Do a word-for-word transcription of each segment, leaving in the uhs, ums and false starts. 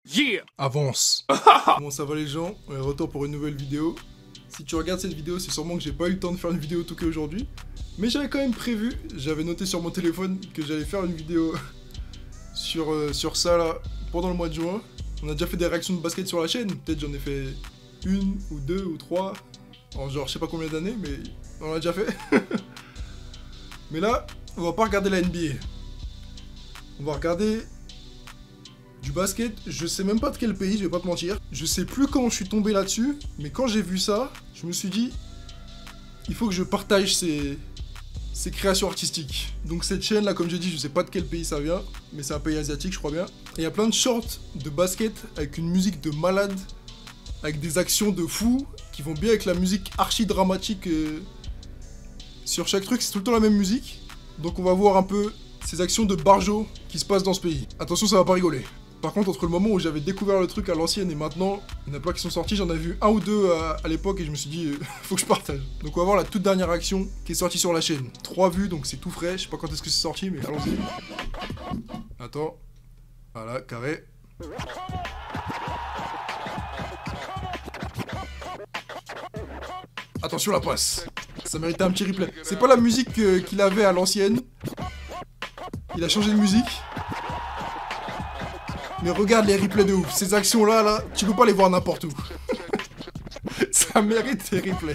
Yeah. Avance. Comment ça va les gens? On est de retour pour une nouvelle vidéo. Si tu regardes cette vidéo, c'est sûrement que j'ai pas eu le temps de faire une vidéo tout aujourd'hui. Mais j'avais quand même prévu, j'avais noté sur mon téléphone que j'allais faire une vidéo sur, euh, sur ça là, pendant le mois de juin. On a déjà fait des réactions de basket sur la chaîne, peut-être j'en ai fait une ou deux ou trois, en genre je sais pas combien d'années, mais on l'a déjà fait. Mais là, on va pas regarder la N B A. On va regarder du basket, je sais même pas de quel pays, je vais pas te mentir. Je sais plus comment je suis tombé là-dessus, mais quand j'ai vu ça, je me suis dit, il faut que je partage ces, ces créations artistiques. Donc cette chaîne là, comme j'ai dit, je sais pas de quel pays ça vient, mais c'est un pays asiatique je crois bien. Et il y a plein de shorts de basket avec une musique de malade, avec des actions de fou, qui vont bien avec la musique archi dramatique. Euh, sur chaque truc, c'est tout le temps la même musique. Donc on va voir un peu ces actions de barjo qui se passent dans ce pays. Attention, ça va pas rigoler. Par contre, entre le moment où j'avais découvert le truc à l'ancienne et maintenant, il y en a plein qui sont sortis, j'en ai vu un ou deux à, à l'époque et je me suis dit, euh, faut que je partage. Donc on va voir la toute dernière action qui est sortie sur la chaîne. Trois vues, donc c'est tout frais, je sais pas quand est-ce que c'est sorti, mais allons-y. Attends. Voilà, carré. Attention la passe. Ça méritait un petit replay. C'est pas la musique euh, qu'il avait à l'ancienne. Il a changé de musique. Mais regarde les replays de ouf. Ces actions-là, là, tu peux pas les voir n'importe où. Ça mérite des replays.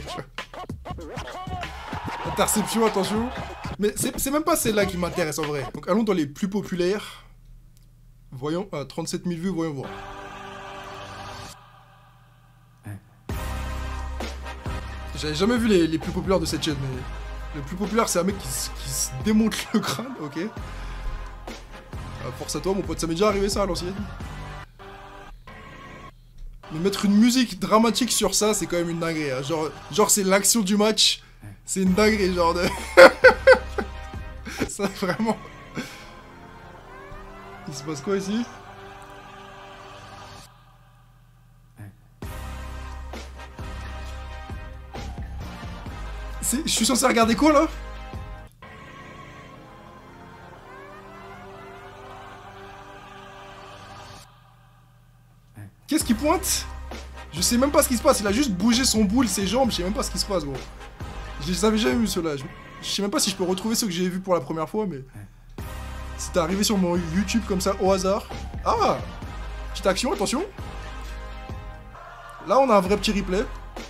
Interception, attention. Mais c'est même pas celle-là qui m'intéresse en vrai. Donc allons dans les plus populaires. Voyons, ah, trente-sept mille vues, voyons voir. J'avais jamais vu les, les plus populaires de cette chaîne, mais le plus populaire c'est un mec qui, qui se démonte le crâne, ok. Euh, force à toi mon pote, ça m'est déjà arrivé ça à l'ancienne. Mais mettre une musique dramatique sur ça, c'est quand même une dinguerie, hein. Genre, genre c'est l'action du match, c'est une dinguerie, genre de... Ça vraiment... Il se passe quoi ici? Je suis censé regarder quoi là? Qu'est-ce qui pointe? Je sais même pas ce qui se passe, il a juste bougé son boule, ses jambes, je sais même pas ce qui se passe gros. Je les avais jamais vu ceux-là, je... je sais même pas si je peux retrouver ceux que j'ai vus pour la première fois, mais... C'était arrivé sur mon YouTube comme ça, au hasard. Ah! Petite action, attention. Là on a un vrai petit replay.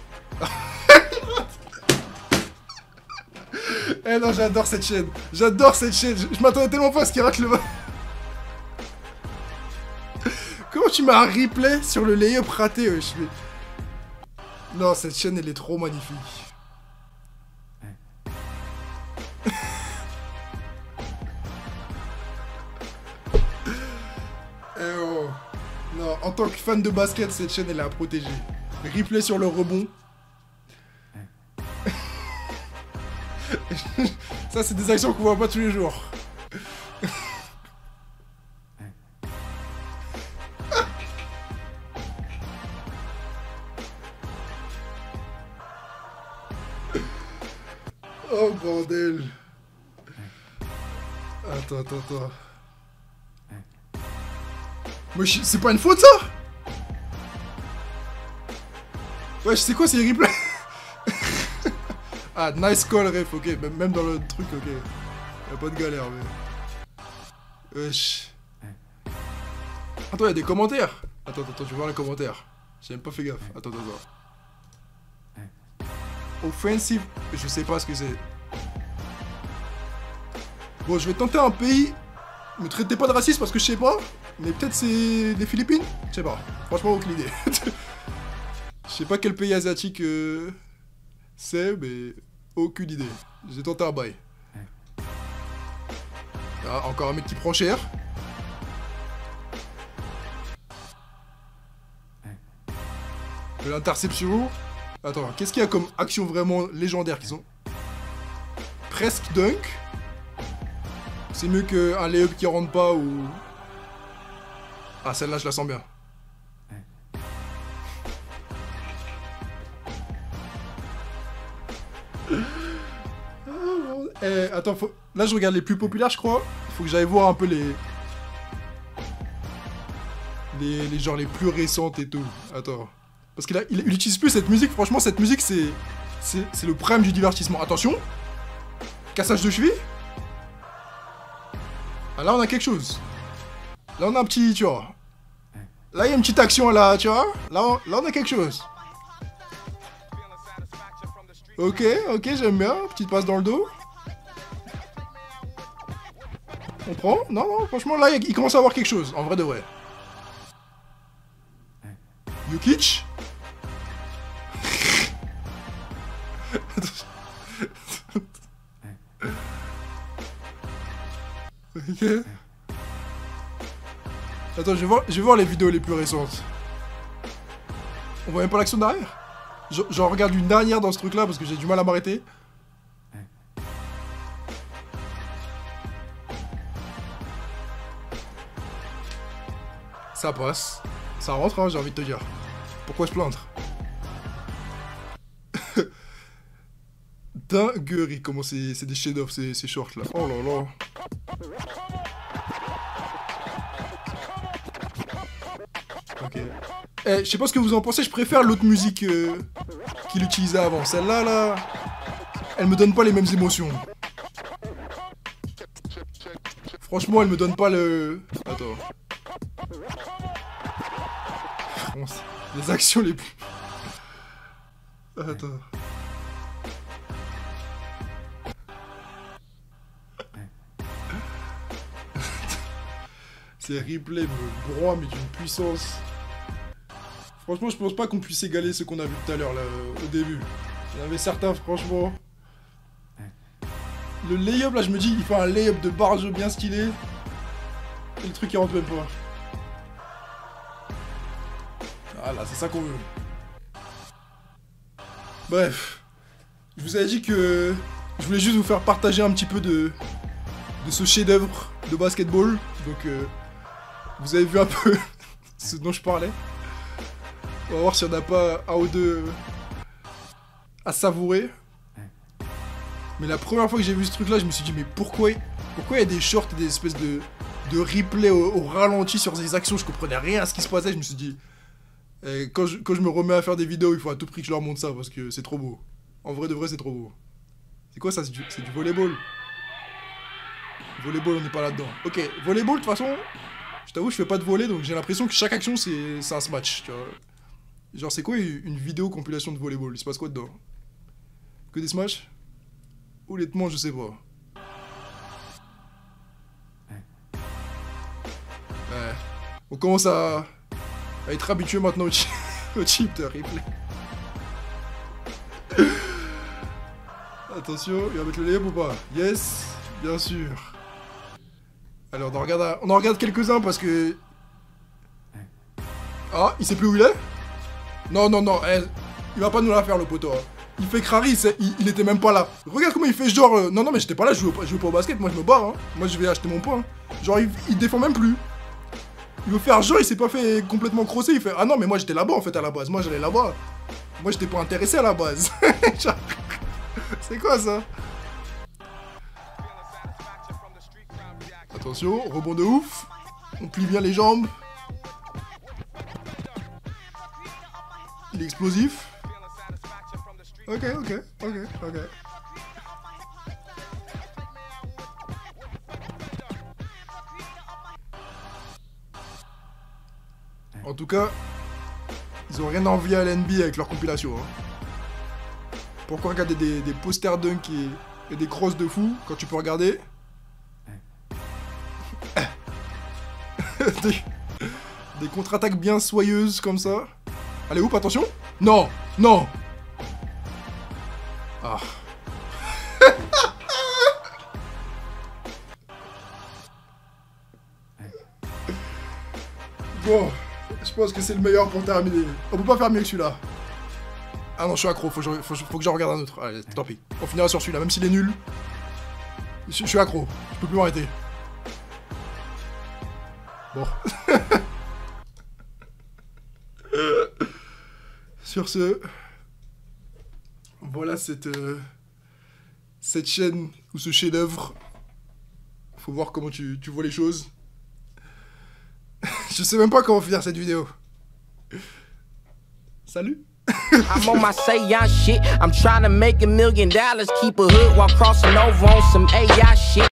Eh non, j'adore cette chaîne. J'adore cette chaîne. Je, je m'attendais tellement pas à ce qu'il rate le... Comment tu mets un replay sur le layup raté, ouais, je vais... Non, cette chaîne, elle est trop magnifique. Eh oh. Non, en tant que fan de basket, cette chaîne, elle est à protéger. Replay sur le rebond. Ça, c'est des actions qu'on voit pas tous les jours. Oh bordel. Attends, attends, attends. Mais c'est pas une faute ça? Ouais, je sais quoi, c'est les replays. Ah, nice call, ref, ok. Même dans le truc, ok. Y'a pas de galère, mais... Wesh. Attends, y'a des commentaires. Attends, attends, je vais voir les commentaires. J'ai même pas fait gaffe. Attends, attends, attends. Offensive... Je sais pas ce que c'est. Bon, je vais tenter un pays. Me traitez pas de raciste parce que je sais pas. Mais peut-être c'est les Philippines? Je sais pas. Franchement, aucune idée. Je sais pas quel pays asiatique... Euh... C'est, mais aucune idée. J'ai tenté un bail. Ah, encore un mec qui prend cher. L'interception. Attends, qu'est-ce qu'il y a comme action vraiment légendaire qu'ils ont? Presque dunk. C'est mieux qu'un layup qui rentre pas ou... Ah, celle-là, je la sens bien. Eh, attends, faut... là je regarde les plus populaires, je crois. Faut que j'aille voir un peu les... les, les genres les plus récentes et tout. Attends. Parce qu'il a, il, il utilise plus cette musique. Franchement, cette musique, c'est... C'est le prime du divertissement. Attention. Cassage de cheville. Ah, là, on a quelque chose. Là, on a un petit, tu vois. Là, il y a une petite action, là, tu vois. Là, on, là, on a quelque chose. Ok, ok, j'aime bien. Petite passe dans le dos. On prend? Non, non, franchement, là, il commence à avoir quelque chose. En vrai de vrai. Jokic. Ok. Attends, je vais, voir, je vais voir les vidéos les plus récentes. On voit même pas l'action derrière. J'en regarde une dernière dans ce truc là parce que j'ai du mal à m'arrêter. Ça passe. Ça rentre, hein, j'ai envie de te dire. Pourquoi se plaindre? Dinguerie, comment c'est des chefs-d'œuvre ces, ces shorts là. Oh là là. Ok. Eh, je sais pas ce que vous en pensez, je préfère l'autre musique euh, qu'il utilisait avant. Celle-là, là, elle me donne pas les mêmes émotions. Franchement, elle me donne pas le... Attends. Les actions les plus... Attends. Ces replays me broient, mais d'une puissance... Franchement, je pense pas qu'on puisse égaler ce qu'on a vu tout à l'heure, là, au début. Il y en avait certains, franchement... Le lay-up, là, je me dis, il fait un lay-up de barge bien stylé. Et le truc, il rentre même pas. Voilà, c'est ça qu'on veut. Bref. Je vous avais dit que... Je voulais juste vous faire partager un petit peu de... De ce chef-d'œuvre de basketball. Donc, euh, vous avez vu un peu ce dont je parlais. On va voir s'il n'y en a pas un ou deux à savourer. Mais la première fois que j'ai vu ce truc-là, je me suis dit, mais pourquoi pourquoi il y a des shorts et des espèces de, de replay au, au ralenti sur ces actions? Je comprenais rien à ce qui se passait. Je me suis dit, eh, quand, je, quand je me remets à faire des vidéos, il faut à tout prix que je leur montre ça parce que c'est trop beau. En vrai de vrai, c'est trop beau. C'est quoi ça? C'est du, du volleyball. Volleyball, on n'est pas là-dedans. Ok, volleyball, de toute façon, je t'avoue, je fais pas de volley, donc j'ai l'impression que chaque action, c'est un smash, tu vois. Genre, c'est quoi une vidéo compilation de volleyball? Il se passe quoi dedans? Que des smash? Honnêtement, je sais pas. Ouais. On commence à, à être habitué maintenant au, chi au chip de replay. Attention, il va mettre le layup ou pas? Yes, bien sûr. Alors, on en regarde, on en regarde quelques-uns parce que... Ah, il sait plus où il est? Non, non, non, eh, il va pas nous la faire, le poteau. Hein. Il fait crari, il, il était même pas là. Regarde comment il fait genre... Euh, non, non, mais j'étais pas là, je jouais, je jouais pas au basket, moi je me barre. Hein. Moi je vais acheter mon point. Genre, il, il défend même plus. Il veut faire genre, il s'est pas fait complètement crosser, il fait... Ah non, mais moi j'étais là-bas en fait à la base, moi j'allais là-bas. Moi j'étais pas intéressé à la base. C'est quoi ça? Attention, rebond de ouf. On plie bien les jambes. Il est explosif. Ok, ok, ok, ok. En tout cas, ils ont rien envie à l'N B A avec leur compilation. Hein. Pourquoi regarder des, des posters dunk et, et des crosses de fou quand tu peux regarder des, des contre-attaques bien soyeuses comme ça. Allez, oup, attention. Non, non. Ah. Bon, je pense que c'est le meilleur pour terminer. On peut pas faire mieux que celui-là. Ah non, je suis accro, faut, faut, faut, faut que j'en regarde un autre. Allez, tant pis. On finira sur celui-là, même s'il est nul. Je, je suis accro, je peux plus m'arrêter. Bon. Sur ce, voilà cette, euh, cette chaîne ou ce chef-d'œuvre. Faut voir comment tu, tu vois les choses. Je sais même pas comment finir cette vidéo. Salut. I'm on my say y'all shit. I'm trying to make a million dollars, keep a hood while crossing over on some A I shit.